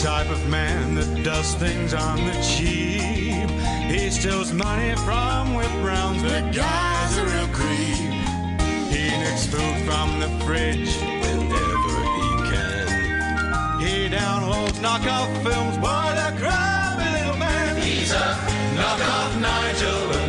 type of man that does things on the cheap. He steals money from whip rounds. The guy's a real creep. He nicks food from the fridge whenever he can. He downloads knockoff films. What a crabby little man. He's a knockoff Nigel.